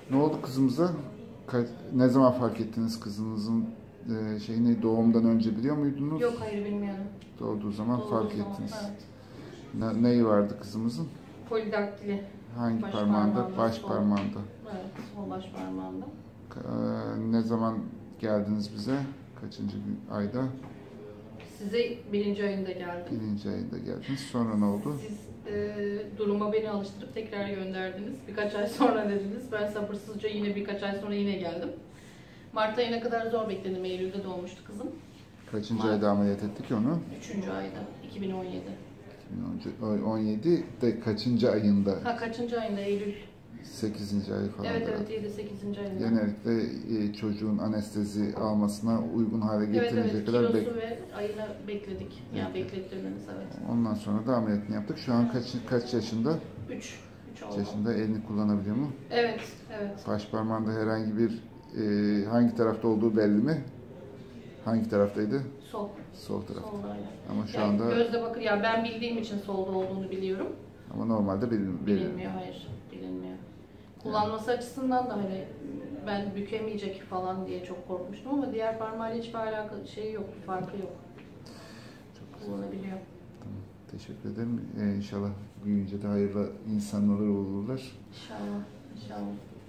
Ne oldu kızımıza? Ne zaman fark ettiniz kızınızın şeyini doğumdan önce biliyor muydunuz? Yok, hayır bilmiyorum. Doğduğu zaman fark zaman, ettiniz. evet. Neyi vardı kızımızın? Polidaktili. Hangi Baş parmağında? parmağında, Baş sol. parmağında. Evet, sol baş parmağında. Ne zaman geldiniz bize? Kaçıncı ayda? Size 1. ayında geldim. 1. ayında geldiniz. Sonra ne oldu? Siz duruma beni alıştırıp tekrar gönderdiniz. Birkaç ay sonra dediniz. Ben sabırsızca yine birkaç ay sonra yine geldim. Mart ayına kadar zor bekledim. Eylül'de doğmuştu kızım. Kaçıncı ayda ameliyat ettik onu? 3. ayda. 2017. 2017 de kaçıncı ayında? Ha, kaçıncı ayında? Eylül. 8. ay falan. Evet, 7-8. ayında. Genellikle çocuğun anestezi almasına uygun hale getirinceye evet, kadar kilosu ve ayını bekledik. Yani beklettirmeniz, evet. Ondan sonra da ameliyatını yaptık. Şu an kaç yaşında? 3 3 yaşında. Elini kullanabiliyor mu? Evet. Baş parmağında herhangi bir hangi tarafta olduğu belli mi? Hangi taraftaydı? Sol tarafta. Soldaydı. Ama şu yani anda gözle bakır ya, ben bildiğim için solda olduğunu biliyorum. ama normalde bilinmiyor. Hayır, bilinmiyor. Kullanması açısından da hani ben bükemeyecek falan diye çok korkmuştum ama diğer parmağıyla hiçbir alakalı şey yok, farkı yok. Çok kullanabiliyor. Tamam, teşekkür ederim. İnşallah büyüyünce de hayırlı insanlar olurlar. İnşallah.